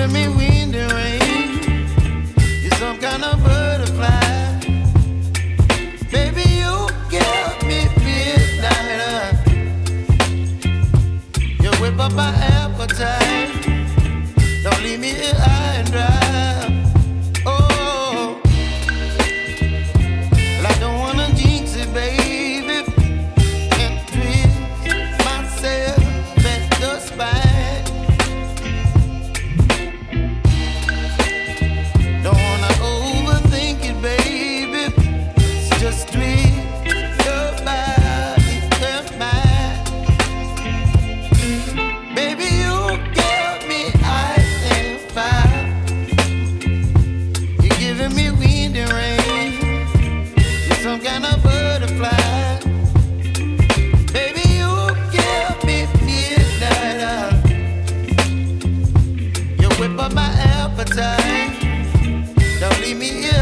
giving me wind and rain. You're some kind of butterfly. Baby, you give me midnight. You whip up my appetite. Don't leave me here high and dry. Oh, well, I don't wanna jinx it, baby, and twist myself at the spine. Don't wanna overthink it, baby. It's just twist your body and mine. Baby, you give me ice and fire. You're giving me wind and rain. You're some kind of butterfly. Baby, you give me midnight. You whip up my appetite. Don't leave me here